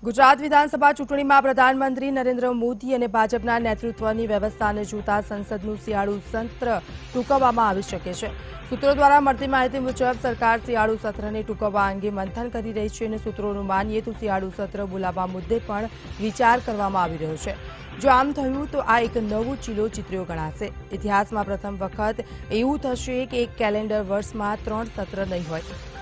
गुजरात विधानसभा चूंटणीमां प्रधानमंत्री नरेन्द्र मोदी અને ભાજપના નેતૃત્વની વ્યવસ્થાને જોતા સંસદનું શિયાળુ સત્ર ટૂંકવવામાં આવી શકે છે। સૂત્રો દ્વારા મળતી માહિતી મુજબ સરકાર શિયાળુ સત્રને ટૂંકવવા અંગે મંથન કરી રહી છે અને સૂત્રોનું માનીએ તો શિયાળુ સત્ર બોલાવવા મુદ્દે પણ વિચાર કરવામાં આવી રહ્યો છે। જો આમ થયું તો આ એક નવો ચીલો ચિત્ર્યો ગણાશે। ઇતિહાસમાં પ્રથમ વખત એવું થશે કે એક કેલેન્ડર વર્ષમાં 3 સત્ર નહીં હોય।